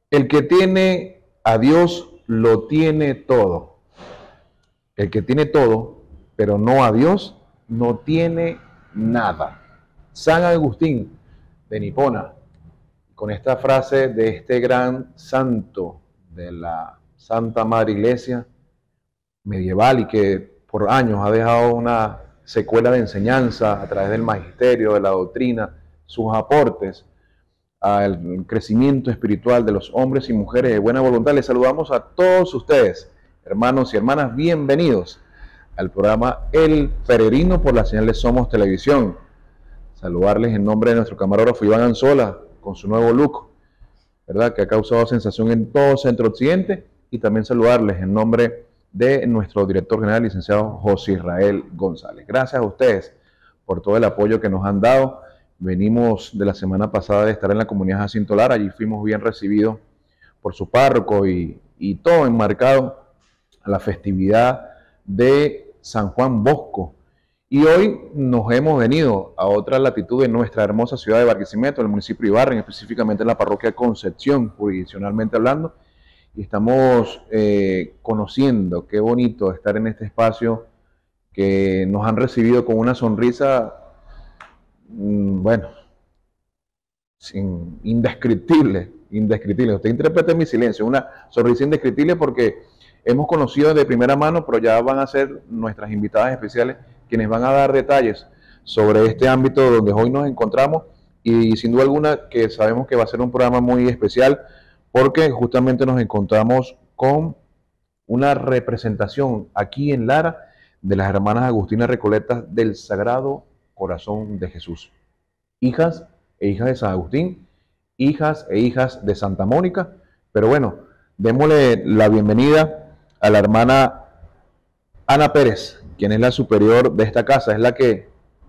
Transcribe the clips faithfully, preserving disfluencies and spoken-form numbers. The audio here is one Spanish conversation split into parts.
El que tiene a Dios lo tiene todo. El que tiene todo, pero no a Dios, no tiene nada. San Agustín de Nipona, con esta frase de este gran santo de la Santa Madre Iglesia medieval y que por años ha dejado una secuela de enseñanza a través del magisterio, de la doctrina, sus aportes al crecimiento espiritual de los hombres y mujeres de buena voluntad. Les saludamos a todos ustedes, hermanos y hermanas, bienvenidos al programa El Peregrino por la señal de Somos Televisión. Saludarles en nombre de nuestro camarógrafo Iván Anzola, con su nuevo look, ¿verdad?, que ha causado sensación en todo Centro Occidente, y también saludarles en nombre de nuestro director general, licenciado José Israel González. Gracias a ustedes por todo el apoyo que nos han dado. Venimos de la semana pasada de estar en la comunidad Jacinto Lara, allí fuimos bien recibidos por su párroco y, y todo enmarcado a la festividad de San Juan Bosco. Y hoy nos hemos venido a otra latitud en nuestra hermosa ciudad de Barquisimeto, en el municipio de Ibarra, específicamente en la parroquia Concepción, jurisdiccionalmente hablando, y estamos eh, conociendo qué bonito estar en este espacio que nos han recibido con una sonrisa, mmm, bueno, sin, indescriptible, indescriptible. Usted interprete mi silencio, una sonrisa indescriptible porque hemos conocido de primera mano, pero ya van a ser nuestras invitadas especiales quienes van a dar detalles sobre este ámbito donde hoy nos encontramos, y sin duda alguna que sabemos que va a ser un programa muy especial porque justamente nos encontramos con una representación aquí en Lara de las hermanas Agustinas Recoletas del Sagrado Corazón de Jesús, hijas e hijas de San Agustín, hijas e hijas de Santa Mónica. Pero bueno, démosle la bienvenida a la hermana Ana Pérez, quien es la superior de esta casa, es la que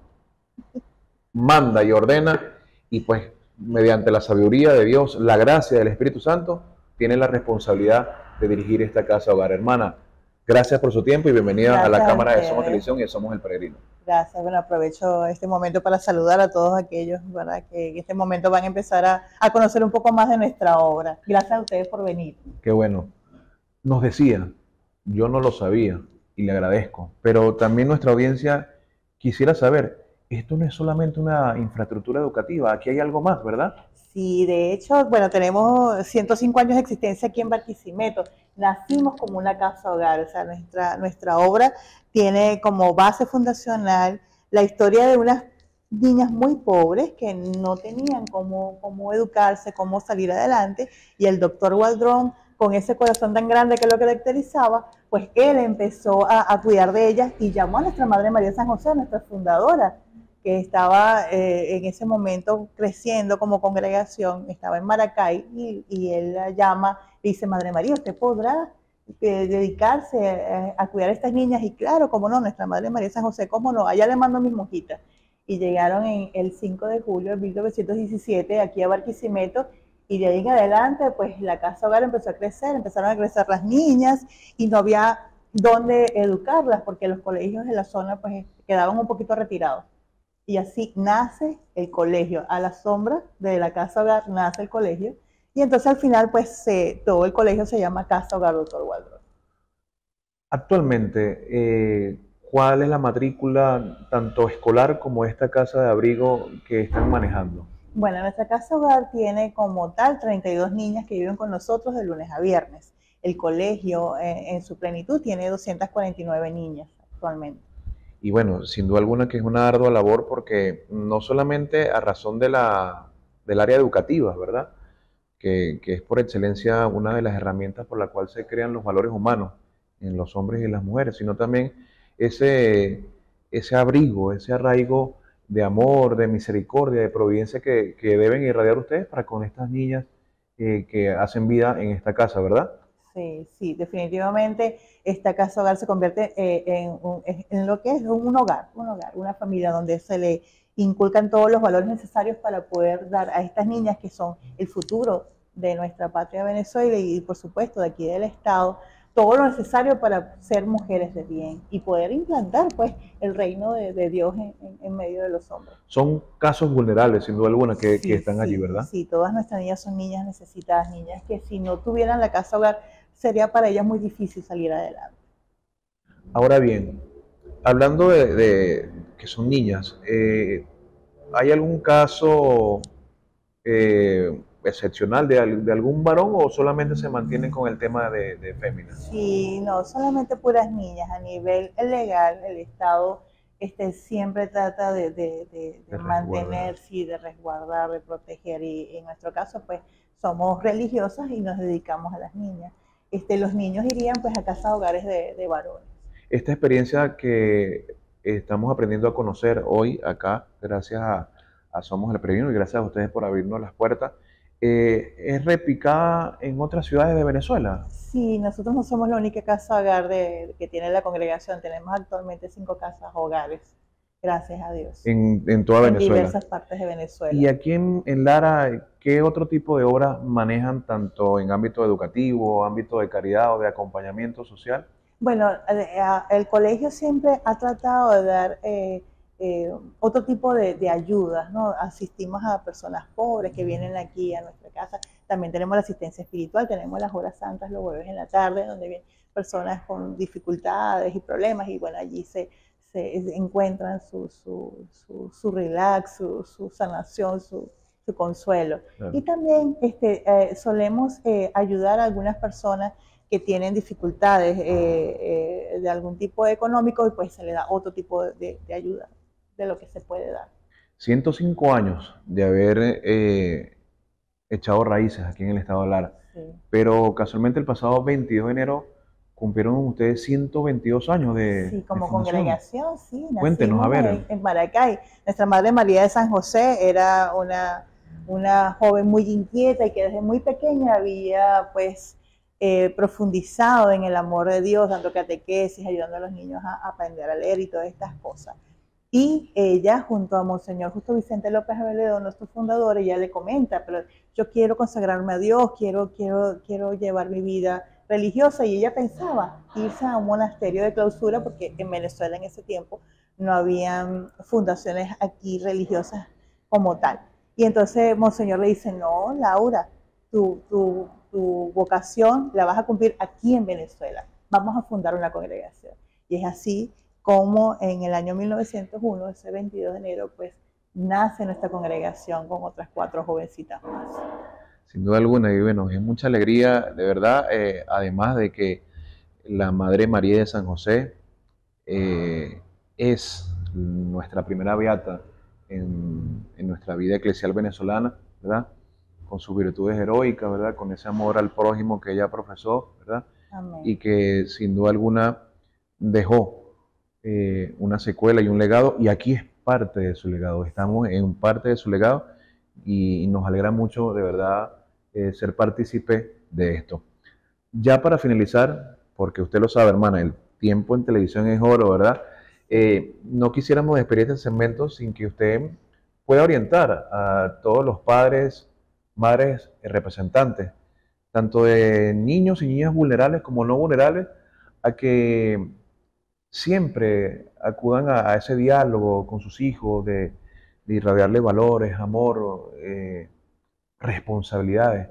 manda y ordena, y pues mediante la sabiduría de Dios, la gracia del Espíritu Santo, tiene la responsabilidad de dirigir esta casa hogar. Hermana, gracias por su tiempo y bienvenida Gracias a la a cámara de ustedes. Somos Televisión y de Somos el Peregrino. Gracias. Bueno, aprovecho este momento para saludar a todos aquellos, ¿verdad?, que en este momento van a empezar a, a conocer un poco más de nuestra obra. Gracias a ustedes por venir. Qué bueno. Nos decía, yo no lo sabía y le agradezco, pero también nuestra audiencia quisiera saber, esto no es solamente una infraestructura educativa, aquí hay algo más, ¿verdad? Sí, de hecho, bueno, tenemos ciento cinco años de existencia aquí en Barquisimeto. Nacimos como una casa hogar, o sea, nuestra, nuestra obra tiene como base fundacional la historia de unas niñas muy pobres que no tenían cómo, cómo educarse, cómo salir adelante, y el doctor Waldron, con ese corazón tan grande que lo caracterizaba, pues él empezó a, a cuidar de ellas y llamó a nuestra Madre María San José, nuestra fundadora, que estaba eh, en ese momento creciendo como congregación, estaba en Maracay, y, y él la llama, dice: Madre María, ¿usted podrá eh, dedicarse a, a cuidar a estas niñas? Y claro, cómo no, nuestra Madre María San José, cómo no, allá le mando a mis monjitas. Y llegaron en el cinco de julio de mil novecientos diecisiete aquí a Barquisimeto, y de ahí en adelante, pues la casa hogar empezó a crecer, empezaron a crecer las niñas, y no había dónde educarlas, porque los colegios de la zona pues quedaban un poquito retirados. Y así nace el colegio, a la sombra de la casa hogar nace el colegio, y entonces al final pues se, todo el colegio se llama Casa Hogar Doctor Waldron. Actualmente, eh, ¿cuál es la matrícula tanto escolar como esta casa de abrigo que están manejando? Bueno, nuestra casa hogar tiene como tal treinta y dos niñas que viven con nosotros de lunes a viernes. El colegio eh, en su plenitud tiene doscientas cuarenta y nueve niñas actualmente. Y bueno, sin duda alguna que es una ardua labor porque no solamente a razón de la, del área educativa, ¿verdad?, Que, que es por excelencia una de las herramientas por la cual se crean los valores humanos en los hombres y en las mujeres, sino también ese, ese abrigo, ese arraigo de amor, de misericordia, de providencia que, que deben irradiar ustedes para con estas niñas eh, que hacen vida en esta casa, ¿verdad? Sí, sí, definitivamente esta casa hogar se convierte eh, en, un, en lo que es un hogar, un hogar, una familia donde se le inculcan todos los valores necesarios para poder dar a estas niñas, que son el futuro de nuestra patria Venezuela y por supuesto de aquí del Estado, todo lo necesario para ser mujeres de bien y poder implantar pues el reino de, de Dios en, en, en medio de los hombres. Son casos vulnerables, sin duda alguna, que, Sí, que están sí, allí, ¿verdad? sí, todas nuestras niñas son niñas necesitadas, niñas que si no tuvieran la casa hogar sería para ellas muy difícil salir adelante. Ahora bien, hablando de, de que son niñas, eh, ¿hay algún caso eh, excepcional de, de, algún varón o solamente se mantienen con el tema de, de féminas? Sí, no, solamente puras niñas. A nivel legal, el Estado este, siempre trata de, de, de, de mantener, sí, de resguardar, de proteger. Y en nuestro caso, pues, somos religiosas y nos dedicamos a las niñas. Este, los niños irían, pues, a casas hogares de, de varones. Esta experiencia que estamos aprendiendo a conocer hoy acá, gracias a, a Somos el Peregrino y gracias a ustedes por abrirnos las puertas, eh, ¿es replicada en otras ciudades de Venezuela? Sí, nosotros no somos la única casa hogar de, que tiene la congregación, tenemos actualmente cinco casas hogares, gracias a Dios. En, en toda en Venezuela. En diversas partes de Venezuela. Y aquí en, en Lara, ¿qué otro tipo de obras manejan tanto en ámbito educativo, ámbito de caridad o de acompañamiento social? Bueno, el colegio siempre ha tratado de dar eh, eh, otro tipo de, de ayudas, ¿no? Asistimos a personas pobres que vienen aquí a nuestra casa. También tenemos la asistencia espiritual, tenemos las horas santas los jueves en la tarde, donde vienen personas con dificultades y problemas, y bueno, allí se, se encuentran su, su, su, su relax, su, su sanación, su, su consuelo. Claro. Y también este, eh, solemos eh, ayudar a algunas personas que tienen dificultades eh, eh, de algún tipo económico y pues se le da otro tipo de, de ayuda de lo que se puede dar. ciento cinco años de haber eh, echado raíces aquí en el estado de Lara, sí. Pero casualmente el pasado veintidós de enero cumplieron ustedes ciento veintidós años de Sí, como de congregación, sí. Cuéntenos, a ver. En, en Maracay. Nuestra Madre María de San José era una, una joven muy inquieta y que desde muy pequeña había pues Eh, profundizado en el amor de Dios, dando catequesis, ayudando a los niños a, a aprender a leer y todas estas cosas. Y ella, junto a Monseñor Justo Vicente López Aveledo, nuestro fundador, ella le comenta, pero yo quiero consagrarme a Dios, quiero, quiero, quiero llevar mi vida religiosa, y ella pensaba irse a un monasterio de clausura, porque en Venezuela en ese tiempo no habían fundaciones aquí religiosas como tal. Y entonces Monseñor le dice, no, Laura, tú, tú tu vocación la vas a cumplir aquí en Venezuela. Vamos a fundar una congregación. Y es así como en el año mil novecientos uno, ese veintidós de enero, pues nace nuestra congregación con otras cuatro jovencitas más. Sin duda alguna, y bueno, es mucha alegría, de verdad, eh, además de que la Madre María de San José eh, es nuestra primera beata en, en nuestra vida eclesial venezolana, ¿verdad? Con sus virtudes heroicas, ¿verdad? Con ese amor al prójimo que ella profesó, ¿verdad? Amén. Y que sin duda alguna dejó eh, una secuela y un legado, y aquí es parte de su legado, estamos en parte de su legado y, y nos alegra mucho de verdad eh, ser partícipe de esto. Ya para finalizar, porque usted lo sabe, hermana, el tiempo en televisión es oro, ¿verdad? Eh, no quisiéramos despedir este segmento sin que usted pueda orientar a todos los padres, madres representantes, tanto de niños y niñas vulnerables como no vulnerables, a que siempre acudan a, a ese diálogo con sus hijos, de, de irradiarles valores, amor, eh, responsabilidades.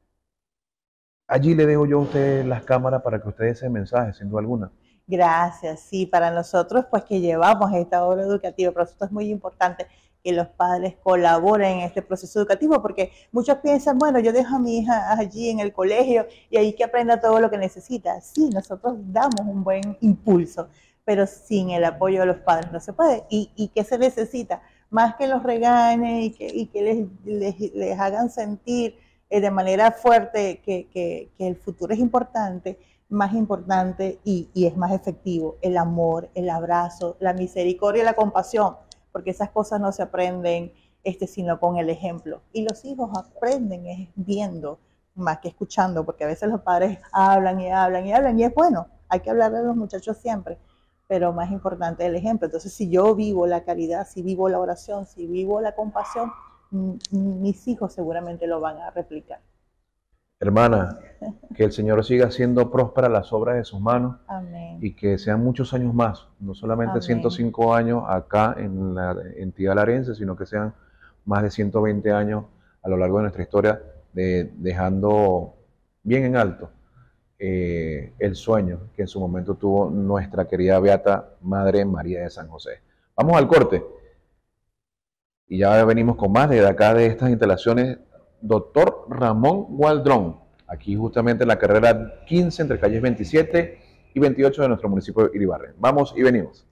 Allí le dejo yo a usted las cámaras para que usted dé ese mensaje, sin duda alguna. Gracias, sí, para nosotros pues que llevamos esta obra educativa, para nosotros es muy importante que los padres colaboren en este proceso educativo, porque muchos piensan, bueno, yo dejo a mi hija allí en el colegio y ahí que aprenda todo lo que necesita. Sí, nosotros damos un buen impulso, pero sin el apoyo de los padres no se puede. ¿Y, y qué se necesita? Más que los regañen y que, y que les, les, les hagan sentir eh, de manera fuerte que, que, que el futuro es importante, más importante y, y es más efectivo, el amor, el abrazo, la misericordia y la compasión, porque esas cosas no se aprenden este, sino con el ejemplo. Y los hijos aprenden es viendo más que escuchando, porque a veces los padres hablan y hablan y hablan, y es bueno, hay que hablarle a los muchachos siempre, pero más importante es el ejemplo. Entonces, si yo vivo la caridad, si vivo la oración, si vivo la compasión, mis hijos seguramente lo van a replicar. Hermana, Que el Señor siga haciendo prósperas las obras de sus manos. Amén. Y que sean muchos años más, no solamente Amén. ciento cinco años acá en la entidad larense, sino que sean más de ciento veinte años a lo largo de nuestra historia, de, dejando bien en alto eh, el sueño que en su momento tuvo nuestra querida Beata Madre María de San José. Vamos al corte y ya venimos con más de acá de estas instalaciones. Doctor Ramón Gualdrón, aquí justamente en la carrera quince entre calles veintisiete y veintiocho de nuestro municipio de Iribarren. Vamos y venimos.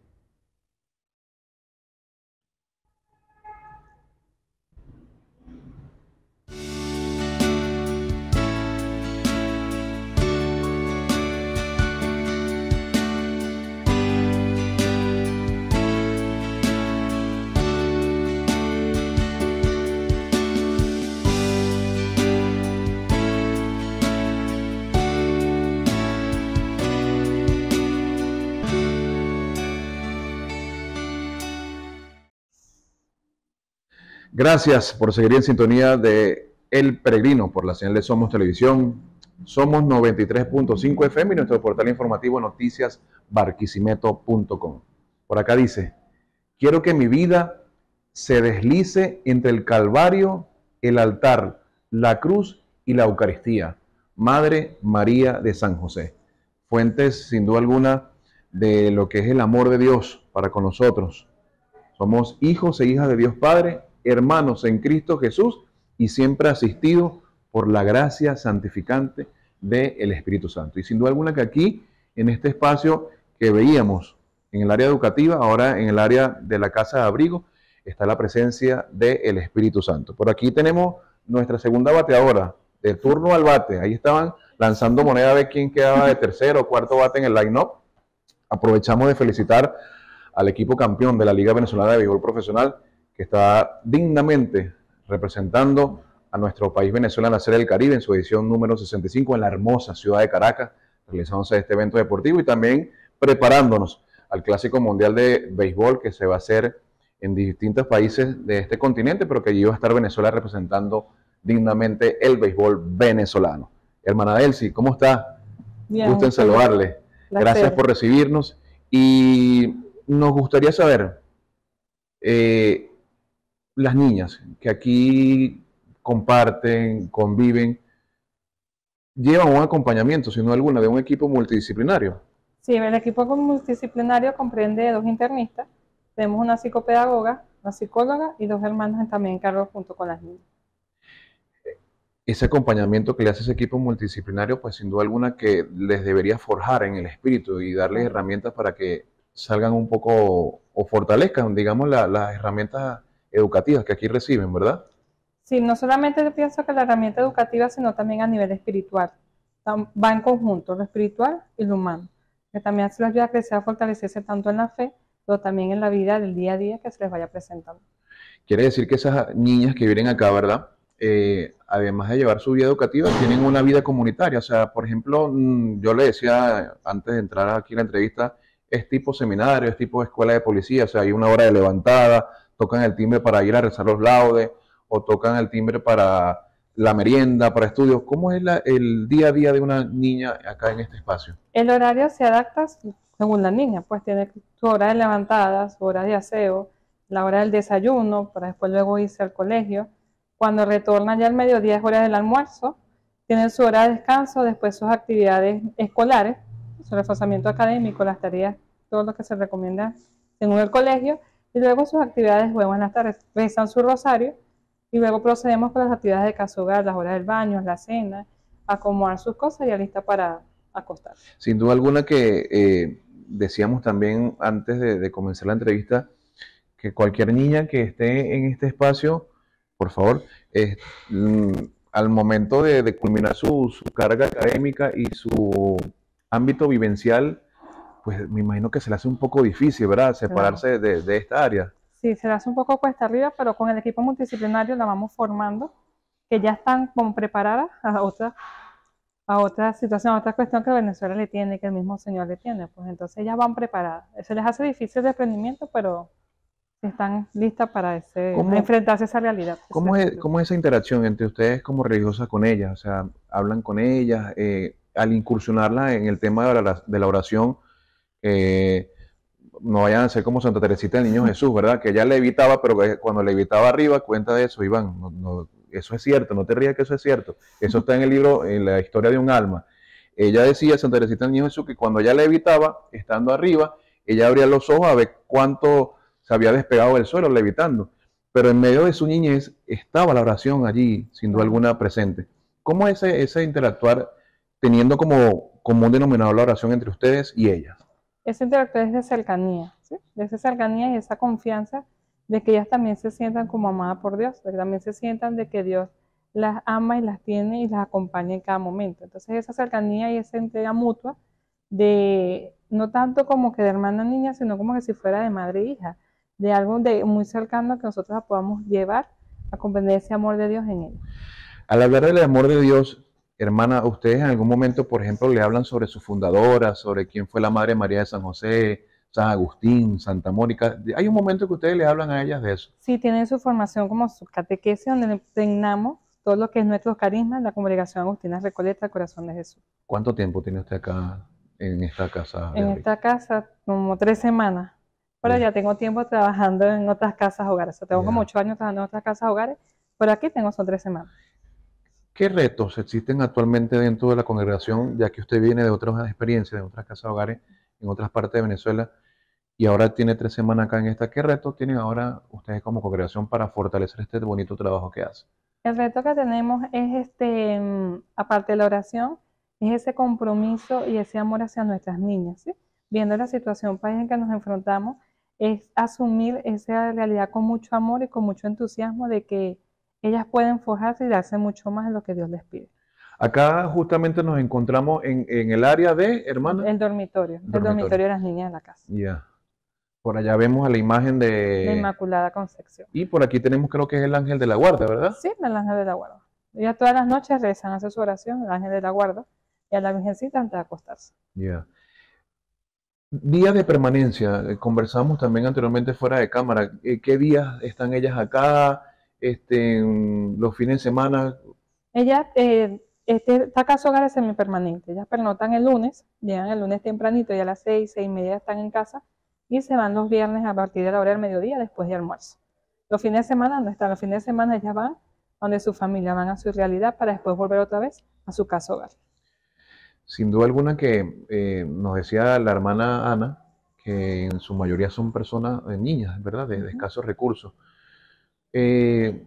Gracias por seguir en sintonía de El Peregrino por la señal de Somos Televisión. Somos noventa y tres punto cinco F M y nuestro portal informativo noticias barquisimeto punto com. Por acá dice, quiero que mi vida se deslice entre el Calvario, el altar, la cruz y la Eucaristía. Madre María de San José. Fuentes, sin duda alguna, de lo que es el amor de Dios para con nosotros. Somos hijos e hijas de Dios Padre, hermanos en Cristo Jesús y siempre asistidos por la gracia santificante del Espíritu Santo. Y sin duda alguna que aquí, en este espacio que veíamos en el área educativa, ahora en el área de la casa de abrigo, está la presencia del Espíritu Santo. Por aquí tenemos nuestra segunda bateadora, de turno al bate. Ahí estaban lanzando moneda a ver quién quedaba de tercero o cuarto bate en el line-up. Aprovechamos de felicitar al equipo campeón de la Liga Venezolana de Béisbol Profesional, que está dignamente representando a nuestro país Venezuela en la Serie del Caribe en su edición número sesenta y cinco en la hermosa ciudad de Caracas, realizándose este evento deportivo y también preparándonos al Clásico Mundial de Béisbol que se va a hacer en distintos países de este continente, pero que allí va a estar Venezuela representando dignamente el béisbol venezolano. Hermana Delcy, ¿cómo está? Bien, gusto en saludarle. Gracias por recibirnos y nos gustaría saber, eh, las niñas que aquí comparten, conviven, llevan un acompañamiento, sin duda alguna, de un equipo multidisciplinario. Sí, el equipo multidisciplinario comprende dos internistas, tenemos una psicopedagoga, una psicóloga y dos hermanos también en cargo junto con las niñas. Ese acompañamiento que le hace ese equipo multidisciplinario, pues sin duda alguna que les debería forjar en el espíritu y darles herramientas para que salgan un poco o fortalezcan, digamos, la, las herramientas educativas que aquí reciben, ¿verdad? Sí, no solamente pienso que la herramienta educativa, sino también a nivel espiritual. Va en conjunto, lo espiritual y lo humano, que también se les ayuda a crecer, a fortalecerse tanto en la fe, pero también en la vida del día a día que se les vaya presentando. Quiere decir que esas niñas que vienen acá, ¿verdad? Eh, además de llevar su vida educativa, tienen una vida comunitaria. O sea, por ejemplo, yo le decía antes de entrar aquí en la entrevista, es tipo seminario, es tipo escuela de policía. O sea, hay una hora de levantada, tocan el timbre para ir a rezar los laudes, o tocan el timbre para la merienda, para estudios. ¿Cómo es la, el día a día de una niña acá en este espacio? El horario se adapta según la niña, pues tiene su hora de levantada, su hora de aseo, la hora del desayuno, para después luego irse al colegio. Cuando retornan ya al mediodía es hora del almuerzo, tienen su hora de descanso, después sus actividades escolares, su reforzamiento académico, las tareas, todo lo que se recomienda según el colegio, y luego sus actividades de juego en las tardes, rezan su rosario, y luego procedemos con las actividades de casa hogar, las horas del baño, la cena, acomodar sus cosas y ya lista para acostar. Sin duda alguna que eh, decíamos también antes de, de comenzar la entrevista, que cualquier niña que esté en este espacio, por favor, eh, al momento de, de culminar su, su carga académica y su ámbito vivencial, pues me imagino que se le hace un poco difícil, ¿verdad? Separarse de, de esta área. Sí, se le hace un poco cuesta arriba, pero con el equipo multidisciplinario la vamos formando, que ya están como preparadas a otra, a otra situación, a otra cuestión que Venezuela le tiene, que el mismo Señor le tiene. Pues entonces ellas van preparadas. Se les hace difícil el desprendimiento, pero están listas para ese, ¿Cómo- enfrentarse a esa realidad. ¿Cómo es, cómo es esa interacción entre ustedes como religiosas con ellas? O sea, hablan con ellas, eh, al incursionarlas en el tema de la, de la oración, eh, no vayan a ser como Santa Teresita del Niño Jesús, ¿verdad? Que ella levitaba, pero que cuando levitaba arriba, cuenta de eso, Iván. No, no, eso es cierto, no te rías que eso es cierto. Eso está en el libro, en la historia de un alma. Ella decía, Santa Teresita del Niño Jesús, que cuando ella levitaba, estando arriba, ella abría los ojos a ver cuánto se había despegado del suelo levitando. Pero en medio de su niñez estaba la oración allí, sin duda alguna, presente. ¿Cómo es ese, ese interactuar teniendo como, como un denominador la oración entre ustedes y ellas? Ese interactuar es de cercanía, ¿sí? De esa cercanía y esa confianza de que ellas también se sientan como amadas por Dios, de que también se sientan de que Dios las ama y las tiene y las acompaña en cada momento. Entonces esa cercanía y esa entrega mutua de, no tanto como que de hermana niña, sino como que si fuera de madre e hija, de algo de muy cercano que nosotros la podamos llevar a comprender ese amor de Dios en ella. Al hablar del amor de Dios, hermana, ustedes en algún momento, por ejemplo, le hablan sobre su fundadora, sobre quién fue la Madre María de San José, San Agustín, Santa Mónica. Hay un momento que ustedes le hablan a ellas de eso. Sí, tienen su formación como su catequesis, donde le impregnamos todo lo que es nuestros carismas, la Congregación Agustina Recoleta, el Corazón de Jesús. ¿Cuánto tiempo tiene usted acá en esta casa? En Beatriz? esta casa, como tres semanas. Pero Bien. ya tengo tiempo trabajando en otras casas hogares. O sea, tengo Ya. como ocho años trabajando en otras casas hogares, pero aquí tengo son tres semanas. ¿Qué retos existen actualmente dentro de la congregación, ya que usted viene de otras experiencias, de otras casas hogares en otras partes de Venezuela y ahora tiene tres semanas acá en esta? ¿Qué retos tienen ahora ustedes como congregación para fortalecer este bonito trabajo que hacen? El reto que tenemos es, este, mm, aparte de la oración, es ese compromiso y ese amor hacia nuestras niñas, ¿sí? Viendo la situación país en que nos enfrentamos, es asumir esa realidad con mucho amor y con mucho entusiasmo de que ellas pueden forjarse y darse mucho más de lo que Dios les pide. Acá justamente nos encontramos en, en el área de, hermana. El dormitorio, el Dormitorio. dormitorio de las niñas de la casa, Ya. Por allá vemos a la imagen la de... Inmaculada Concepción. Y por aquí tenemos, creo que es el ángel de la guarda, ¿verdad? Sí, el ángel de la guarda. Ellas todas las noches rezan, hacen su oración, el ángel de la guarda, y a la virgencita antes de acostarse. Ya. Días de permanencia, eh, conversamos también anteriormente fuera de cámara. Eh, ¿Qué días están ellas acá? Este, en los fines de semana. Ellas, eh, este, esta casa hogar es semipermanente. Ellas pernotan el lunes, llegan el lunes tempranito y a las seis, seis y media están en casa y se van los viernes a partir de la hora del mediodía después de almuerzo. Los fines de semana no están, los fines de semana ellas van donde su familia, van a su realidad para después volver otra vez a su casa hogar. Sin duda alguna que eh, nos decía la hermana Ana que en su mayoría son personas, eh, niñas, ¿verdad? De, de escasos recursos. Eh,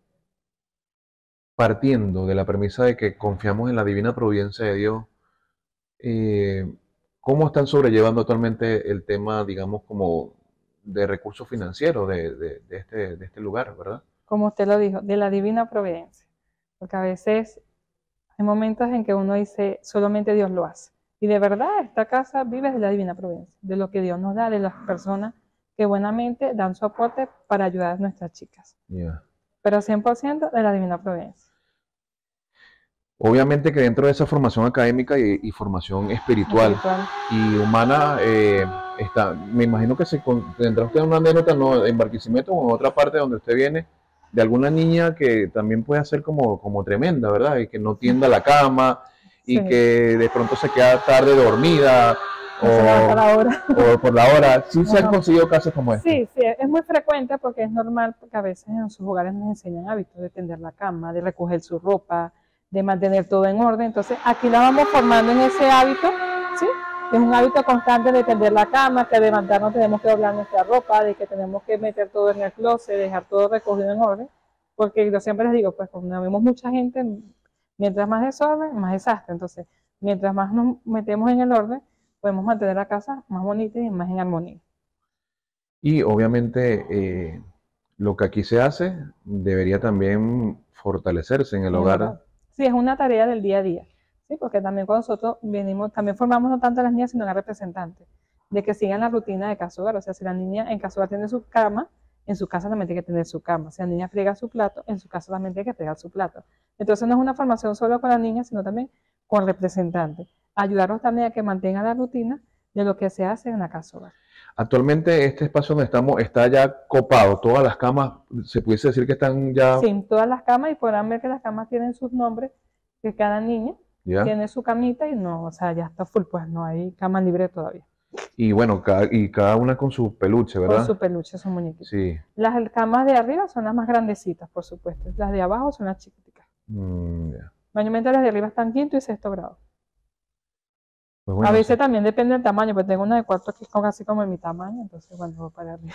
partiendo de la premisa de que confiamos en la divina providencia de Dios, eh, ¿cómo están sobrellevando actualmente el tema, digamos, como de recursos financieros de, de- de este, de este lugar, ¿verdad? Como usted lo dijo, de la divina providencia. Porque a veces hay momentos en que uno dice, solamente Dios lo hace. Y de verdad, esta casa vive de la divina providencia, de lo que Dios nos da, de las personas que buenamente dan su aporte para ayudar a nuestras chicas. Ya. Pero cien por ciento de la divina providencia. Obviamente que dentro de esa formación académica y, y formación espiritual Espiritual. y humana, eh, está, me imagino que se con- tendrá usted una anécdota, ¿no? En Barquisimeto o en otra parte donde usted viene, de alguna niña que también puede ser como, como tremenda, ¿verdad? Y que no tienda la cama y Sí. que de pronto se queda tarde dormida No se levanta la hora. o, o por la hora. Sí se han Ajá. conseguido casos como este. Sí, sí, es muy frecuente porque es normal, porque a veces en sus hogares nos enseñan hábitos de tender la cama, de recoger su ropa, de mantener todo en orden. Entonces aquí la vamos formando en ese hábito, ¿sí? Es un hábito constante de tender la cama, que al levantarnos tenemos que doblar nuestra ropa, de que tenemos que meter todo en el closet, dejar todo recogido en orden, porque yo siempre les digo, pues cuando vemos mucha gente, mientras más desorden, más desastre. Entonces, mientras más nos metemos en el orden, podemos mantener la casa más bonita y más en armonía. Y obviamente eh, lo que aquí se hace debería también fortalecerse en el En el hogar. hogar. Sí, es una tarea del día a día, ¿sí? Porque también cuando nosotros venimos, también formamos no tanto a las niñas, sino a las representantes, de que sigan la rutina de casa hogar. O sea, si la niña en casa hogar tiene su cama, en su casa también tiene que tener su cama. Si la niña friega su plato, en su casa también tiene que fregar su plato. Entonces no es una formación solo con la niña, sino también con representantes. Ayudarlos también a que mantengan la rutina de lo que se hace en la casa hogar. Actualmente este espacio donde estamos está ya copado, todas las camas, se pudiese decir que están ya, Sí, en todas las camas y podrán ver que las camas tienen sus nombres, que cada niña ya. tiene su camita y no, o sea, ya está full, pues no hay cama libre todavía. Y bueno, cada, y cada una con su peluche, Con ¿verdad? su peluche, su muñequito. Sí. Las camas de arriba son las más grandecitas, por supuesto. Las de abajo son las chiquiticas. Mm, ya. Mayormente las de arriba están quinto y sexto grado. Pues bueno, A veces sí. también depende del tamaño, pues tengo una de cuarto que es casi como de mi tamaño, entonces bueno, voy para arriba.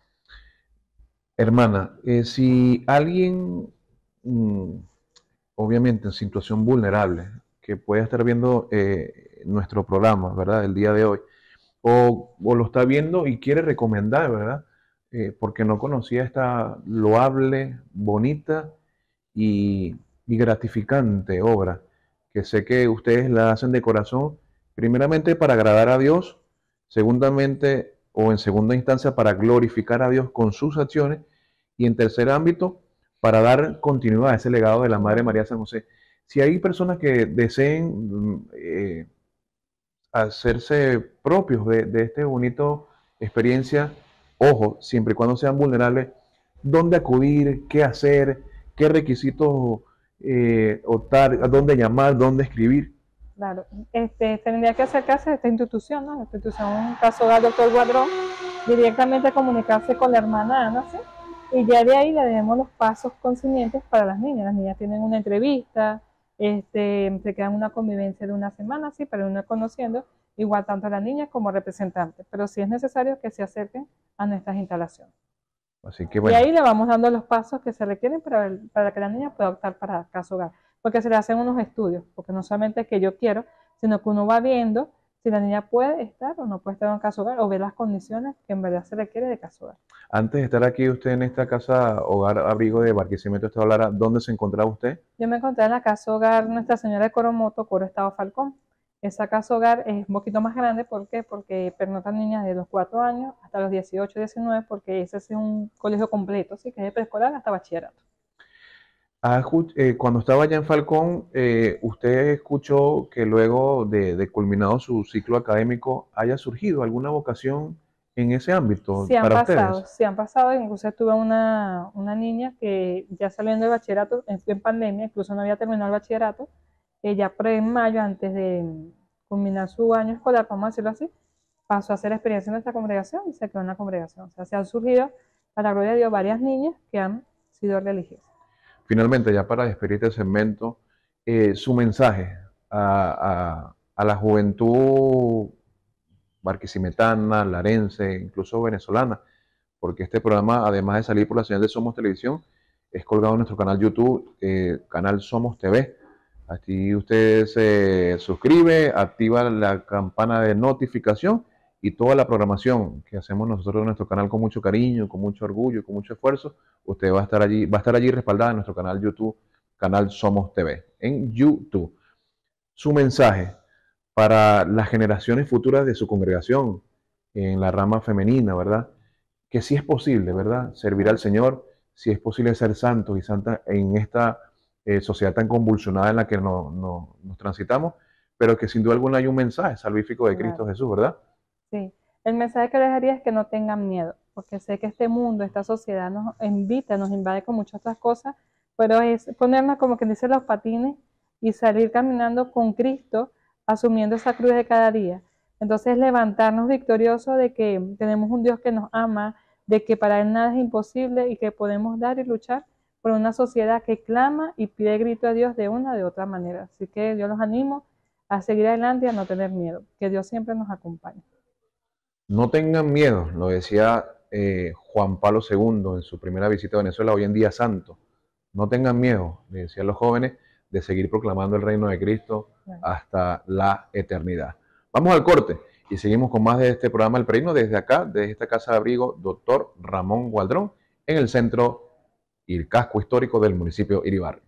Hermana, eh, si alguien, mm, obviamente en situación vulnerable, que pueda estar viendo eh, nuestro programa, ¿verdad? El día de hoy, o, o lo está viendo y quiere recomendar, ¿verdad? Eh, porque no conocía esta loable, bonita y, y gratificante obra, que sé que ustedes la hacen de corazón, primeramente para agradar a Dios, segundamente o en segunda instancia para glorificar a Dios con sus acciones, y en tercer ámbito para dar continuidad a ese legado de la Madre María San José. Si hay personas que deseen mm, eh, hacerse propios de, de esta bonita experiencia, ojo, siempre y cuando sean vulnerables, dónde acudir, qué hacer, qué requisitos eh, optar, a dónde llamar, dónde escribir. Claro, este, tendría que acercarse a esta institución, ¿no? La institución, en caso del doctor Guadrón, directamente comunicarse con la hermana Ana, ¿sí? Y ya de ahí le demos los pasos consiguientes para las niñas. Las niñas tienen una entrevista, este, se quedan una convivencia de una semana, sí, para uno ir conociendo, igual tanto a las niñas como representantes, pero sí es necesario que se acerquen a nuestras instalaciones. Así que bueno. Y ahí le vamos dando los pasos que se requieren para, para que la niña pueda optar para casa hogar, porque se le hacen unos estudios, porque no solamente es que yo quiero, sino que uno va viendo si la niña puede estar o no puede estar en casa hogar, o ver las condiciones que en verdad se requiere de casa hogar. Antes de estar aquí usted en esta casa hogar abrigo de Barquisimeto, usted hablará, ¿dónde se encontraba usted? Yo me encontré en la casa hogar Nuestra Señora de Coromoto, Coro Estado Falcón. Esa casa hogar es un poquito más grande, ¿por qué? Porque pernoctan niñas de los cuatro años hasta los dieciocho, diecinueve, porque ese es un colegio completo, ¿sí? Que es de preescolar hasta bachillerato. Ah, eh, cuando estaba allá en Falcón, eh, ¿usted escuchó que luego de, de culminado su ciclo académico haya surgido alguna vocación en ese ámbito Sí han para pasado, ustedes? sí han pasado, incluso tuve una, una niña que ya saliendo de bachillerato, en, en pandemia, incluso no había terminado el bachillerato, ella por en mayo, antes de culminar su año escolar, vamos a decirlo así, pasó a hacer experiencia en nuestra congregación y se quedó en la congregación. O sea, se han surgido, para la gloria de Dios, varias niñas que han sido religiosas. Finalmente, ya para despedir este segmento, eh, su mensaje a, a, a la juventud barquisimetana, larense, incluso venezolana, porque este programa, además de salir por la señal de Somos Televisión, es colgado en nuestro canal YouTube, eh, canal Somos T V. Aquí usted se suscribe, activa la campana de notificación y toda la programación que hacemos nosotros en nuestro canal con mucho cariño, con mucho orgullo, con mucho esfuerzo, usted va a estar allí, va a estar allí respaldada en nuestro canal YouTube, canal Somos T V, en YouTube. Su mensaje para las generaciones futuras de su congregación, en la rama femenina, ¿verdad? Que sí es posible, ¿verdad? Servir al Señor, si es posible ser santos y santas en esta eh, sociedad tan convulsionada en la que no, no, nos transitamos, pero que sin duda alguna hay un mensaje salvífico de Cristo Claro. Jesús, ¿verdad? Sí, el mensaje que les daría es que no tengan miedo, porque sé que este mundo, esta sociedad nos invita, nos invade con muchas otras cosas, pero es ponernos, como quien dice, los patines y salir caminando con Cristo, asumiendo esa cruz de cada día. Entonces levantarnos victoriosos de que tenemos un Dios que nos ama, de que para Él nada es imposible y que podemos dar y luchar por una sociedad que clama y pide grito a Dios de una o de otra manera. Así que yo los animo a seguir adelante y a no tener miedo, que Dios siempre nos acompañe. No tengan miedo, lo decía eh, Juan Pablo segundo en su primera visita a Venezuela, hoy en día santo. No tengan miedo, le decían los jóvenes, de seguir proclamando el reino de Cristo hasta la eternidad. Vamos al corte y seguimos con más de este programa El Peregrino desde acá, desde esta casa de abrigo, doctor Ramón Gualdrón, en el centro y el casco histórico del municipio Iribarren.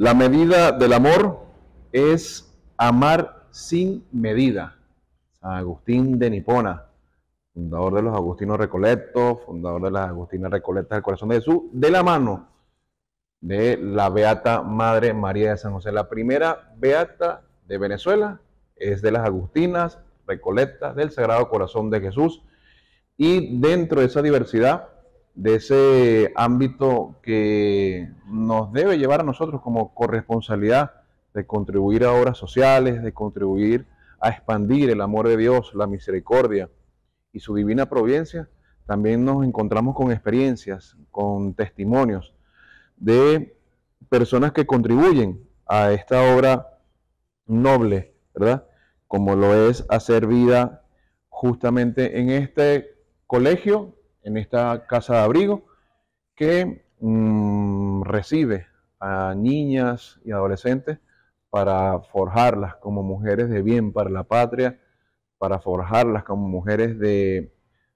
La medida del amor es amar sin medida. San Agustín de Nipona, fundador de los Agustinos Recoletos, fundador de las Agustinas Recoletas del Corazón de Jesús, de la mano de la Beata Madre María de San José. La primera beata de Venezuela es de las Agustinas Recoletas del Sagrado Corazón de Jesús, y dentro de esa diversidad, de ese ámbito que nos debe llevar a nosotros como corresponsabilidad de contribuir a obras sociales, de contribuir a expandir el amor de Dios, la misericordia y su divina providencia, también nos encontramos con experiencias, con testimonios de personas que contribuyen a esta obra noble, ¿verdad? Como lo es hacer vida justamente en este colegio, en esta casa de abrigo, que mmm, recibe a niñas y adolescentes para forjarlas como mujeres de bien para la patria, para forjarlas como mujeres de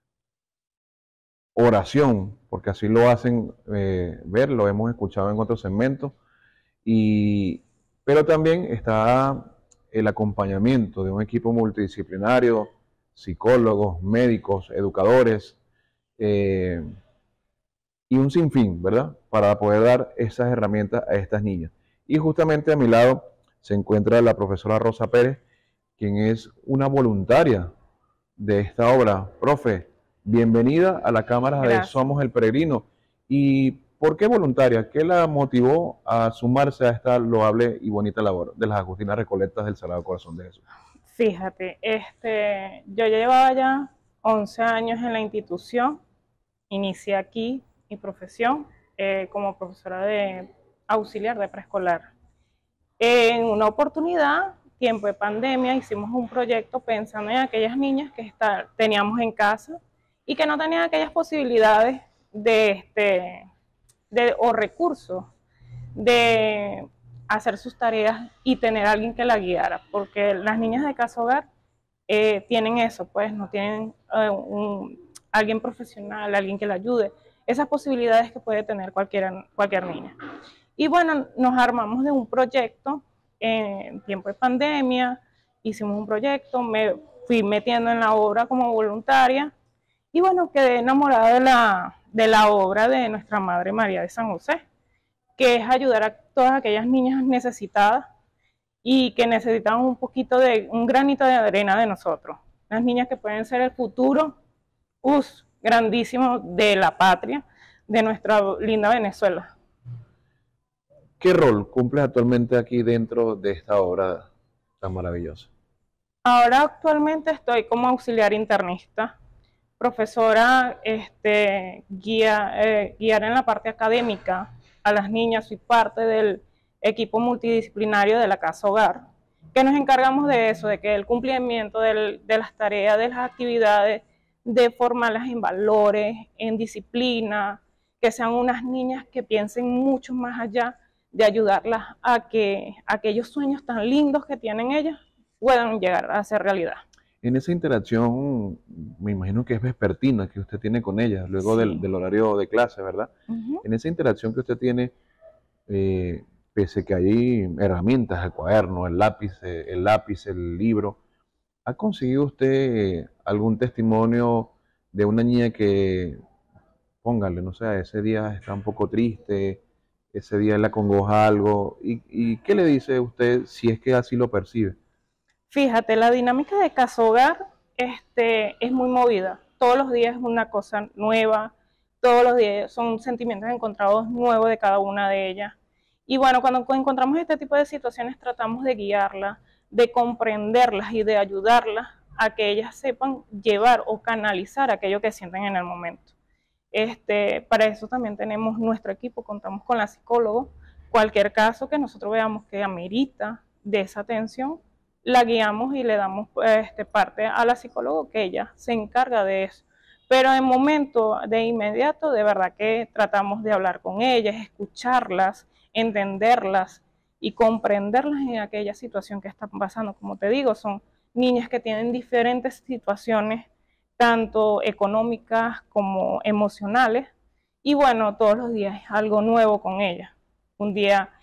oración, porque así lo hacen eh, ver, lo hemos escuchado en otros segmentos, y, pero también está el acompañamiento de un equipo multidisciplinario, psicólogos, médicos, educadores, eh, y un sinfín, ¿verdad?, para poder dar esas herramientas a estas niñas. Y justamente a mi lado se encuentra la profesora Rosa Pérez, quien es una voluntaria de esta obra. Profe, bienvenida a la Cámara Gracias. de Somos el Peregrino. ¿Y por qué voluntaria? ¿Qué la motivó a sumarse a esta loable y bonita labor de las Agustinas Recoletas del Sagrado Corazón de Jesús? Fíjate, este, yo ya llevaba ya once años en la institución. Inicié aquí mi profesión eh, como profesora de auxiliar de preescolar. En una oportunidad, tiempo de pandemia, hicimos un proyecto pensando en aquellas niñas que está, teníamos en casa y que no tenían aquellas posibilidades de, este, de, o recursos de hacer sus tareas y tener a alguien que la guiara, porque las niñas de casa hogar eh, tienen eso, pues no tienen eh, un, alguien profesional, alguien que la ayude, esas posibilidades que puede tener cualquier, cualquier niña. Y bueno, nos armamos de un proyecto en tiempo de pandemia, hicimos un proyecto, me fui metiendo en la obra como voluntaria y bueno, quedé enamorada de la, de la obra de Nuestra Madre María de San José, que es ayudar a todas aquellas niñas necesitadas y que necesitan un poquito de, un granito de arena de nosotros. Las niñas que pueden ser el futuro us, grandísimo de la patria, de nuestra linda Venezuela. ¿Qué rol cumples actualmente aquí dentro de esta obra tan maravillosa? Ahora actualmente estoy como auxiliar internista, profesora, este, guía, eh, guiar en la parte académica a las niñas. Soy parte del equipo multidisciplinario de la Casa Hogar, que nos encargamos de eso, de que el cumplimiento del, de las tareas, de las actividades, de formarlas en valores, en disciplina, que sean unas niñas que piensen mucho más allá, de ayudarlas a que aquellos sueños tan lindos que tienen ellas puedan llegar a ser realidad. En esa interacción, me imagino que es vespertina que usted tiene con ellas, luego sí. del, del horario de clase, ¿verdad? Uh-huh. En esa interacción que usted tiene, eh, pese que hay herramientas, el cuaderno, el lápiz, el lápiz, el libro, ¿ha conseguido usted algún testimonio de una niña que, póngale, no sé, ese día está un poco triste, ese día le acongoja algo, y, y qué le dice usted si es que así lo percibe? Fíjate, la dinámica de Casa Hogar este, es muy movida. Todos los días es una cosa nueva, todos los días son sentimientos encontrados nuevos de cada una de ellas. Y bueno, cuando encontramos este tipo de situaciones tratamos de guiarlas, de comprenderlas y de ayudarlas a que ellas sepan llevar o canalizar aquello que sienten en el momento. Este, para eso también tenemos nuestro equipo, contamos con la psicóloga. Cualquier caso que nosotros veamos que amerita de esa atención, la guiamos y le damos este, parte a la psicóloga, que ella se encarga de eso. Pero en momento de inmediato, de verdad que tratamos de hablar con ellas, escucharlas, entenderlas y comprenderlas en aquella situación que están pasando. Como te digo, son niñas que tienen diferentes situaciones, tanto económicas como emocionales, y bueno, todos los días es algo nuevo con ellas. Un día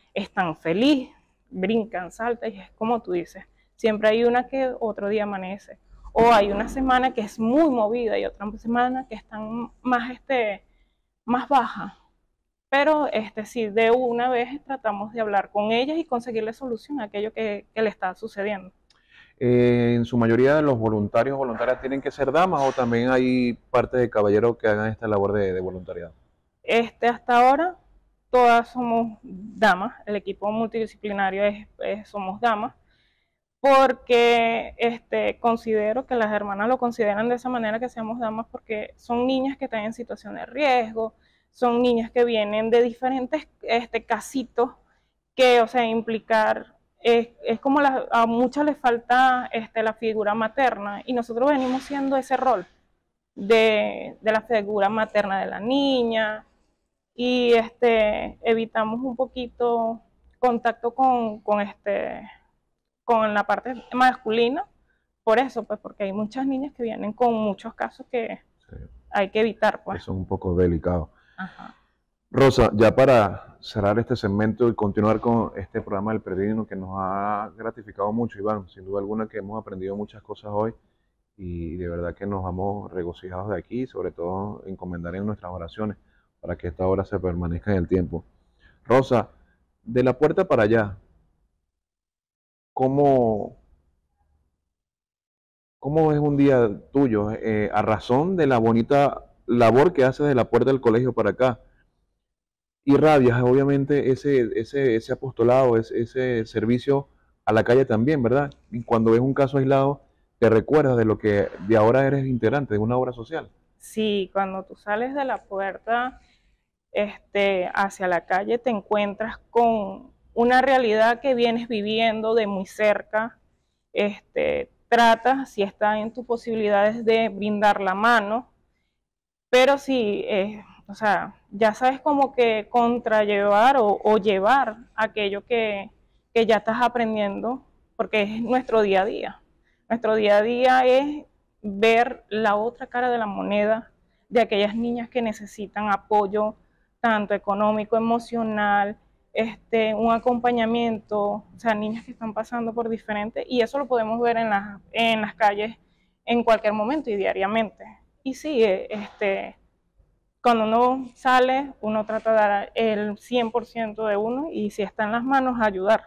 están felices, brincan, saltan, y es como tú dices, siempre hay una que otro día amanece. O hay una semana que es muy movida y otra semana que están más, este, más bajas. Pero este, sí, de una vez tratamos de hablar con ellas y conseguirle solución a aquello que, que le está sucediendo. Eh, en su mayoría los voluntarios o voluntarias tienen que ser damas o también hay parte de caballeros que hagan esta labor de, de voluntariado. Este, hasta ahora todas somos damas, el equipo multidisciplinario es, es, somos damas, porque este, considero que las hermanas lo consideran de esa manera, que seamos damas, porque son niñas que están en situación de riesgo, son niñas que vienen de diferentes este, casitos que, o sea, implicar, es, es como la, a muchas les falta este, la figura materna, y nosotros venimos siendo ese rol de, de la figura materna de la niña, y este, evitamos un poquito contacto con, con, este, con la parte masculina, por eso, pues porque hay muchas niñas que vienen con muchos casos que sí. hay que evitar. Pues. Eso es un poco delicado. Ajá. Rosa, ya para cerrar este segmento y continuar con este programa del Peregrino que nos ha gratificado mucho, Iván, sin duda alguna que hemos aprendido muchas cosas hoy y de verdad que nos vamos regocijados de aquí, sobre todo encomendar en nuestras oraciones para que esta obra se permanezca en el tiempo. Rosa, de la puerta para allá, ¿cómo, cómo es un día tuyo eh, a razón de la bonita labor que haces de la puerta del colegio para acá? Irradias obviamente ese, ese, ese apostolado, ese, ese servicio a la calle también, ¿verdad? Y cuando ves un caso aislado, te recuerdas de lo que de ahora eres integrante de una obra social. Sí, cuando tú sales de la puerta este, hacia la calle, te encuentras con una realidad que vienes viviendo de muy cerca. Este, tratas, si está en tus posibilidades, de brindar la mano, pero sí, eh, o sea, ya sabes como que contrallevar o, o llevar aquello que, que ya estás aprendiendo, porque es nuestro día a día. Nuestro día a día es ver la otra cara de la moneda de aquellas niñas que necesitan apoyo, tanto económico, emocional, este, un acompañamiento, o sea, niñas que están pasando por diferentes, y eso lo podemos ver en las, en las calles en cualquier momento y diariamente. Y sí, este, cuando uno sale, uno trata de dar el cien por ciento de uno y si está en las manos, ayudar.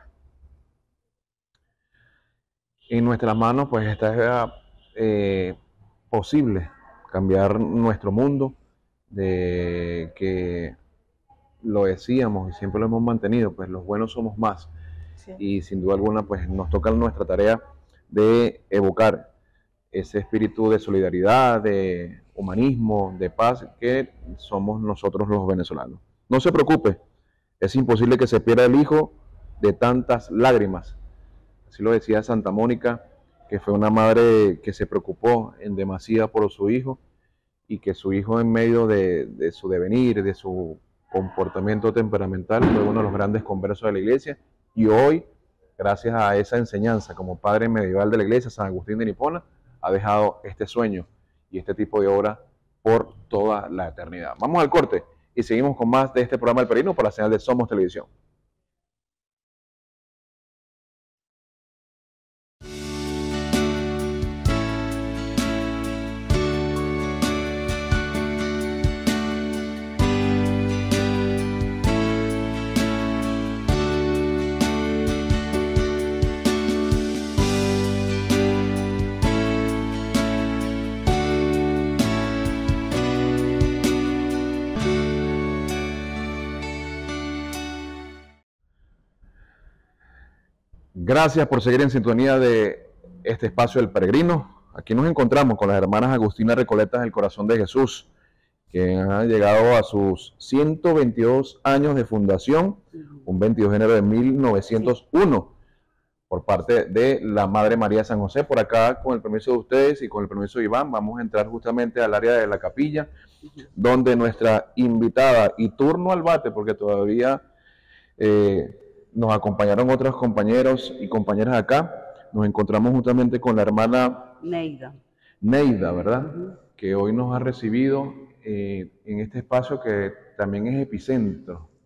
En nuestras manos, pues está eh, posible cambiar nuestro mundo, de que lo decíamos y siempre lo hemos mantenido, pues los buenos somos más. Sí. Y sin duda alguna, pues nos toca nuestra tarea de evocar ese espíritu de solidaridad, de humanismo, de paz, que somos nosotros los venezolanos. No se preocupe, es imposible que se pierda el hijo de tantas lágrimas. Así lo decía Santa Mónica, que fue una madre que se preocupó en demasía por su hijo y que su hijo en medio de, de su devenir, de su comportamiento temperamental, fue uno de los grandes conversos de la iglesia, y hoy, gracias a esa enseñanza como padre medieval de la iglesia, San Agustín de Hipona, ha dejado este sueño y este tipo de obra por toda la eternidad. Vamos al corte y seguimos con más de este programa del Peregrino por la señal de Somos Televisión. Gracias por seguir en sintonía de este espacio del Peregrino. Aquí nos encontramos con las hermanas Agustina Recoletas del Corazón de Jesús, que han llegado a sus ciento veintidós años de fundación, un veintidós de enero de mil novecientos uno, por parte de la Madre María de San José. Por acá, con el permiso de ustedes y con el permiso de Iván, vamos a entrar justamente al área de la capilla, donde nuestra invitada y turno al bate, porque todavía eh, nos acompañaron otros compañeros y compañeras acá. Nos encontramos justamente con la hermana Neida. Neida, ¿verdad? Uh-huh. Que hoy nos ha recibido eh, en este espacio que también es epicentro.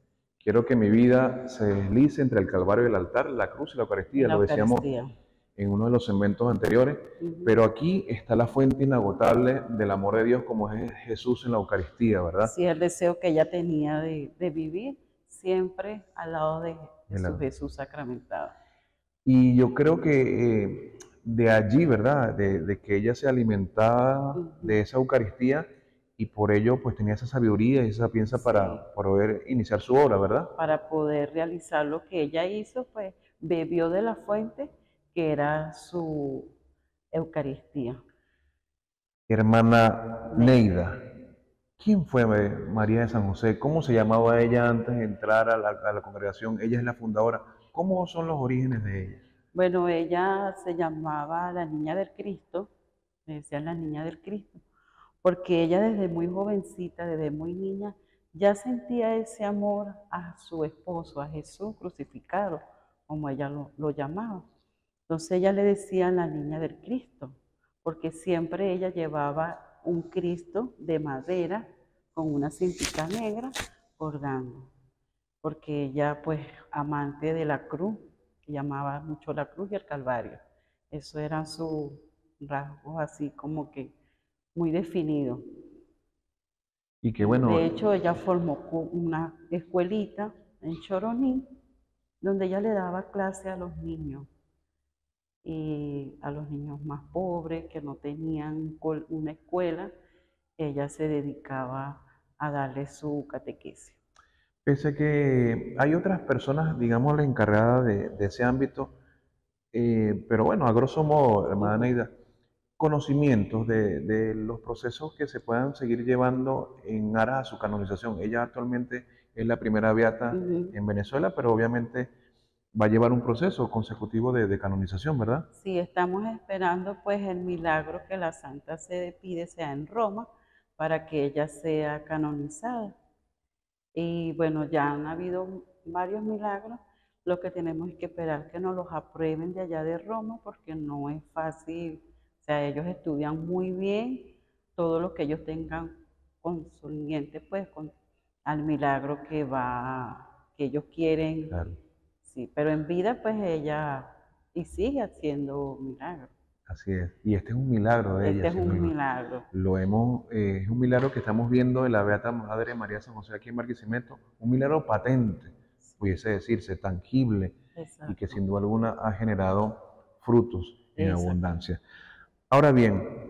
quiero que mi vida se deslice entre el Calvario y el altar, la cruz y la Eucaristía, La lo decíamos Eucaristía. en uno de los segmentos anteriores, Ujú. pero aquí está la fuente inagotable del amor de Dios como es Jesús en la Eucaristía, ¿verdad? Sí, el deseo que ella tenía de, de vivir siempre al lado de, de De la- su Jesús sacramentado. Y yo creo que eh, de allí, ¿verdad? De, de que ella se alimentaba Ujú. de esa Eucaristía y por ello pues tenía esa sabiduría y esa sapienza Sí. para poder iniciar su obra, ¿verdad? Para poder realizar lo que ella hizo, pues bebió de la fuente que era su Eucaristía. Hermana Neida, ¿quién fue eh, María de San José? ¿Cómo se llamaba ella antes de entrar a la, a la congregación? Ella es la fundadora. ¿Cómo son los orígenes de ella? Bueno, ella se llamaba la Niña del Cristo, le decían la Niña del Cristo, porque ella desde muy jovencita, desde muy niña, ya sentía ese amor a su esposo, a Jesús crucificado, como ella lo, lo llamaba. Entonces ella le decía la Niña del Cristo, porque siempre ella llevaba un Cristo de madera con una cintica negra colgando, porque ella pues amante de la cruz, llamaba mucho la cruz y el Calvario. Eso eran sus rasgos así como que muy definidos. Y que bueno, De hecho, ella formó cu- una escuelita en Choroní, donde ella le daba clase a los niños, y a los niños más pobres que no tenían col- una escuela, ella se dedicaba a darle su catequesis. pese a que hay otras personas, digamos, encargadas de, de ese ámbito, eh, pero bueno, a grosso modo, hermana Ujú. Neida, conocimientos de, de los procesos que se puedan seguir llevando en aras a su canonización. Ella actualmente es la primera beata Ujú. en Venezuela, pero obviamente va a llevar un proceso consecutivo de, de canonización, ¿verdad? Sí, estamos esperando pues el milagro que la Santa Sede pide sea en Roma para que ella sea canonizada. Y bueno, ya han habido varios milagros. Lo que tenemos es que esperar que nos los aprueben de allá de Roma porque no es fácil. O sea, ellos estudian muy bien todo lo que ellos tengan concerniente pues con al milagro que va, que ellos quieren. Claro, Sí, pero en vida pues ella y sigue haciendo milagros. así es. Y este es un milagro de Este ella, es si un no- milagro. lo hemos, eh, es un milagro que estamos viendo de la Beata Madre María San José aquí en Barquisimeto, un milagro patente, pudiese decirse, tangible, y que Exacto. sin duda alguna ha generado frutos en Exacto. abundancia. Ahora bien,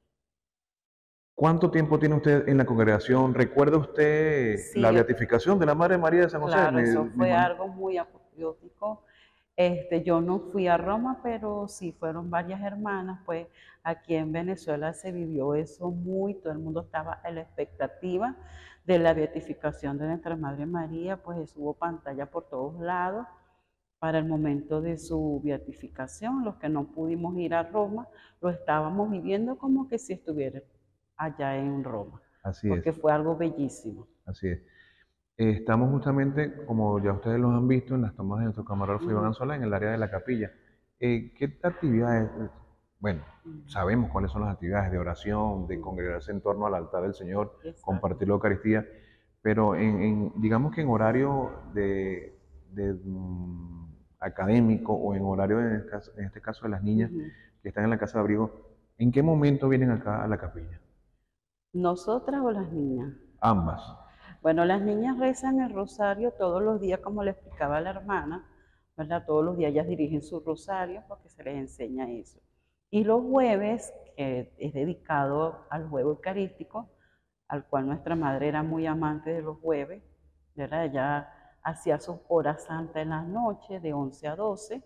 ¿cuánto tiempo tiene usted en la congregación? ¿Recuerda usted Sí, la yo- beatificación de la Madre María de San José? claro, Me- eso me fue imagino- algo muy apoteótico. Este, yo no fui a Roma, pero sí fueron varias hermanas, pues aquí en Venezuela se vivió eso muy, todo el mundo estaba en la expectativa de la beatificación de nuestra Madre María, pues hubo pantalla por todos lados para el momento de su beatificación. Los que no pudimos ir a Roma, lo estábamos viviendo como que si estuviera allá en Roma, Así es, porque fue algo bellísimo. así es. Eh, Estamos justamente, como ya ustedes los han visto, en las tomas de nuestro camarógrafo Iván Ujú. Anzola, en el área de la capilla. Eh, ¿qué actividades? eh, Bueno, sabemos cuáles son las actividades de oración, de congregarse en torno al altar del Señor, Exacto. compartir la Eucaristía, pero en, en- digamos que en horario de, de, mm, académico o en horario, en, este caso, en este caso de las niñas Ujú. que están en la casa de abrigo, ¿en qué momento vienen acá a la capilla? ¿Nosotras o las niñas? Ambas. Bueno, las niñas rezan el rosario todos los días, como le explicaba la hermana, ¿verdad? Todos los días ellas dirigen su rosario porque se les enseña eso. Y los jueves, que es dedicado al juego eucarístico, al cual nuestra madre era muy amante de los jueves, ¿verdad? Ella hacía sus horas santas en las noches, de once a doce,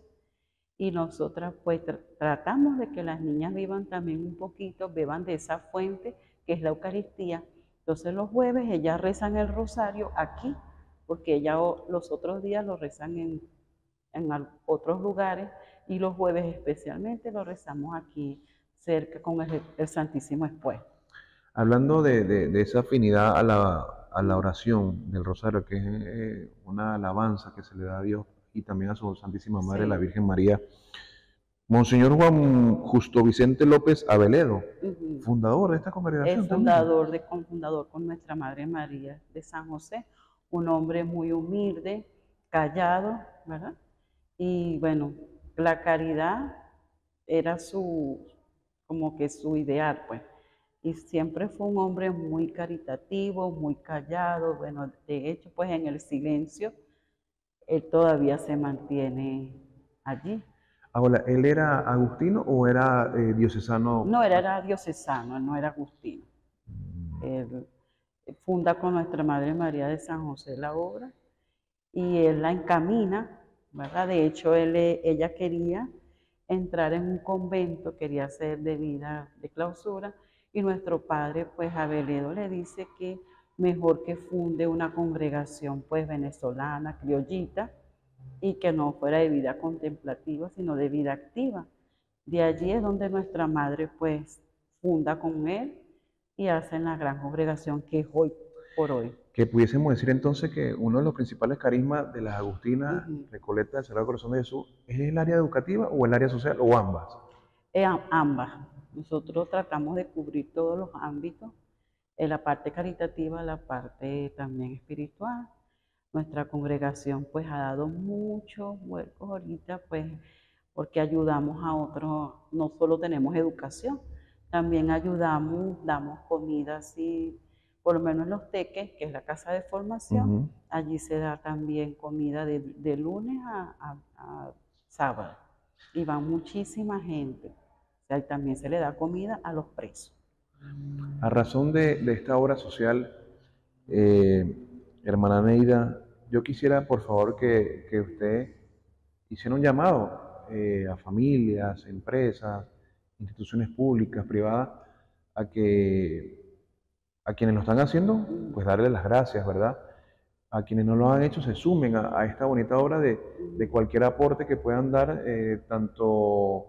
y nosotras pues tr- tratamos de que las niñas vivan también un poquito, beban de esa fuente que es la Eucaristía. Entonces los jueves ellas rezan el rosario aquí, porque ellas o- los otros días lo rezan en, en al- otros lugares, y los jueves especialmente lo rezamos aquí cerca con el, el Santísimo expuesto. Hablando de, de- de esa afinidad a la, a la oración del rosario, que es eh, una alabanza que se le da a Dios y también a su Santísima Madre, Sí. la Virgen María, Monseñor Juan Justo Vicente López Aveledo, Ujú. fundador de esta congregación Es también. fundador, de, con- fundador con nuestra Madre María de San José, un hombre muy humilde, callado, ¿verdad? Y bueno, la caridad era su, como que su ideal, pues. Y siempre fue un hombre muy caritativo, muy callado. Bueno, de hecho, pues en el silencio, él todavía se mantiene allí. Ahora, ¿él era agustino o era eh, diocesano? No, él era diocesano, él no era agustino. Él funda con Nuestra Madre María de San José la obra y él la encamina, ¿verdad? De hecho, él, ella quería entrar en un convento, quería ser de vida de clausura, y nuestro padre, pues Abeledo, le dice que mejor que funde una congregación, pues venezolana, criollita, y que no fuera de vida contemplativa, sino de vida activa. De allí es donde nuestra madre, pues, funda con él y hacen la gran congregación que es hoy por hoy. Que pudiésemos decir entonces que uno de los principales carismas de las agustinas Ujú. Recoletas del Sagrado Corazón de Jesús es el área educativa o el área social o ambas. Eh, ambas. Nosotros tratamos de cubrir todos los ámbitos, en la parte caritativa, la parte también espiritual. Nuestra congregación pues ha dado muchos vuelcos ahorita, pues porque ayudamos a otros, no solo tenemos educación, también ayudamos, damos comida así, por lo menos en Los Teques, que es la casa de formación, Ujú. allí se da también comida de, de lunes a, a- a sábado y va muchísima gente. O sea, y también se le da comida a los presos. A razón de, de esta obra social, eh, hermana Neida, yo quisiera por favor que, que usted hiciera un llamado eh, a familias, empresas, instituciones públicas, privadas, a que a quienes lo están haciendo, pues darle las gracias, ¿verdad? A quienes no lo han hecho, se sumen a, a esta bonita obra de, de cualquier aporte que puedan dar, eh, tanto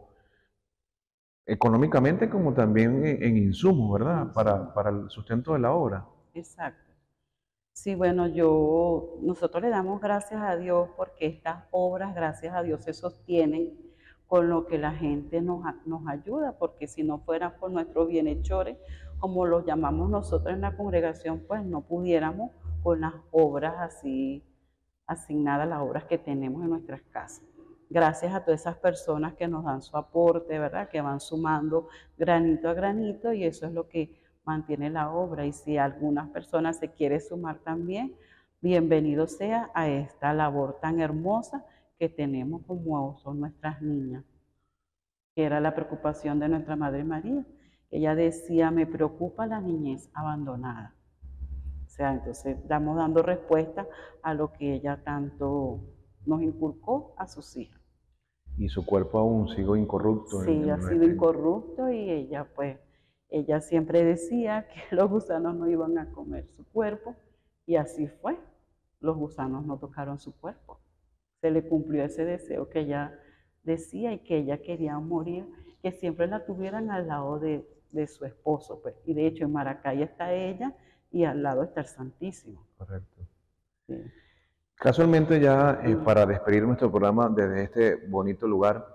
económicamente como también en, en insumos, ¿verdad? Para, para el sustento de la obra. Exacto. Sí, bueno, yo, nosotros le damos gracias a Dios porque estas obras, gracias a Dios, se sostienen con lo que la gente nos, a- nos ayuda, porque si no fuera por nuestros bienhechores, como los llamamos nosotros en la congregación, pues no pudiéramos con las obras así asignadas, las obras que tenemos en nuestras casas. Gracias a todas esas personas que nos dan su aporte, ¿verdad? Que van sumando granito a granito y eso es lo que mantiene la obra. Y si algunas personas se quiere sumar también, bienvenido sea a esta labor tan hermosa que tenemos como son nuestras niñas, que era la preocupación de nuestra Madre María. Ella decía, me preocupa la niñez abandonada. O sea, entonces estamos dando respuesta a lo que ella tanto nos inculcó a sus hijas. Y su cuerpo aún sigue incorrupto. en- Sí, en ha sido nuestra- incorrupto y ella pues, ella siempre decía que los gusanos no iban a comer su cuerpo y así fue. Los gusanos no tocaron su cuerpo. Se le cumplió ese deseo que ella decía y que ella quería morir, que siempre la tuvieran al lado de, de su esposo, pues. Y de hecho en Maracay está ella y al lado está el Santísimo. Correcto. Sí. Casualmente ya eh, para despedir nuestro programa desde este bonito lugar,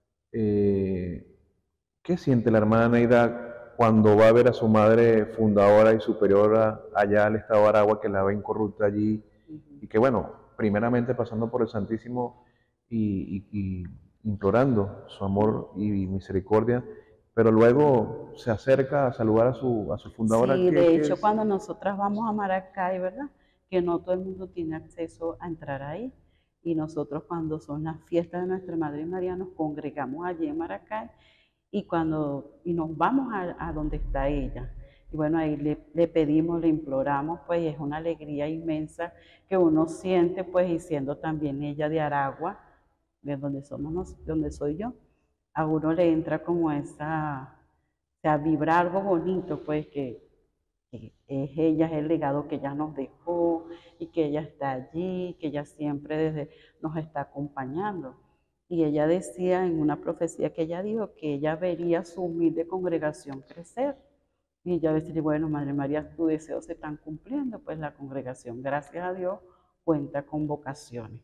eh, ¿qué siente la hermana Neida cuando va a ver a su madre fundadora y superiora allá al estado de Aragua, que la ve incorrupta allí Ujú. y que, bueno, primeramente pasando por el Santísimo y, y- y implorando su amor y misericordia, pero luego se acerca a saludar a su, a su fundadora? Sí, ¿Qué, de qué hecho, es? cuando nosotras vamos a Maracay, ¿verdad? Que no todo el mundo tiene acceso a entrar ahí. Y nosotros cuando son las fiestas de Nuestra Madre María nos congregamos allí en Maracay y cuando y nos vamos a, a donde está ella. Y bueno, ahí le, le pedimos, le imploramos, pues y es una alegría inmensa que uno siente, pues y siendo también ella de Aragua, de donde somos, nos- donde soy yo, a uno le entra como esa, o sea, vibra algo bonito, pues que, que es ella, es el legado que ella nos dejó y que ella está allí, que ella siempre desde nos está acompañando. Y ella decía en una profecía que ella dijo que ella vería su humilde congregación crecer. Y ella decía, bueno, Madre María, tus deseos se están cumpliendo, pues la congregación, gracias a Dios, cuenta con vocaciones.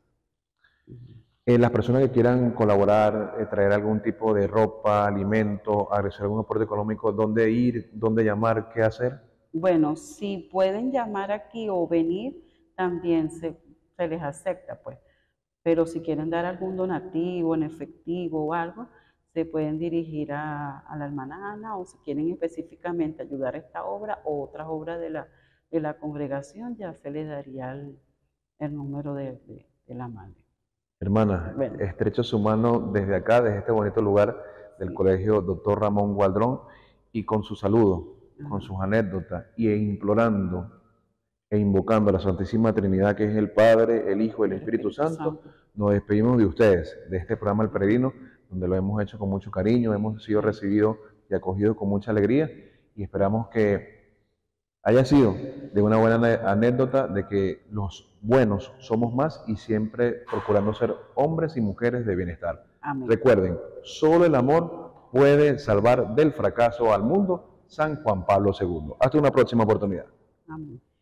Eh, las personas que quieran colaborar, eh, traer algún tipo de ropa, alimento, agregar algún aporte económico, ¿dónde ir, dónde llamar, qué hacer? Bueno, si pueden llamar aquí o venir, también se, se les acepta, pues. Pero si quieren dar algún donativo en efectivo o algo, se pueden dirigir a, a la hermana Ana, o si quieren específicamente ayudar a esta obra o otras obras de la, de la congregación, ya se les daría el, el número de, de, de la madre. Hermana, Bueno. estrecho su mano desde acá, desde este bonito lugar del Sí. Colegio Doctor Ramón Gualdrón, y con su saludo, con Ajá. sus anécdotas, y e implorando e invocando a la Santísima Trinidad, que es el Padre, el Hijo y el El Espíritu Espíritu Santo, Santo. nos despedimos de ustedes, de este programa El Peregrino, donde lo hemos hecho con mucho cariño, hemos sido recibidos y acogidos con mucha alegría, y esperamos que haya sido de una buena ane- anécdota de que los buenos somos más y siempre procurando ser hombres y mujeres de bienestar. Amén. Recuerden, solo el amor puede salvar del fracaso al mundo. San Juan Pablo segundo. Hasta una próxima oportunidad. Amén.